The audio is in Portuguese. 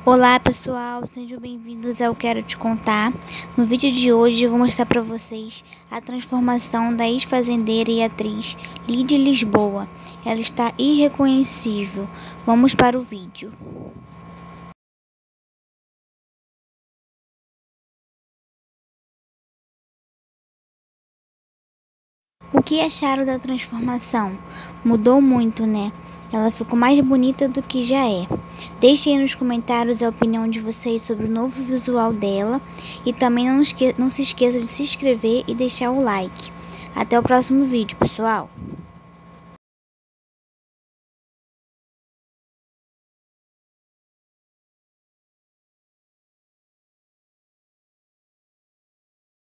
Olá pessoal, sejam bem-vindos ao Quero Te Contar. No vídeo de hoje eu vou mostrar para vocês a transformação da ex-fazendeira e atriz Lidy Lisboa. Ela está irreconhecível. Vamos para o vídeo. O que acharam da transformação? Mudou muito, né? Ela ficou mais bonita do que já é. Deixem aí nos comentários a opinião de vocês sobre o novo visual dela. E também não se esqueçam de se inscrever e deixar o like. Até o próximo vídeo, pessoal!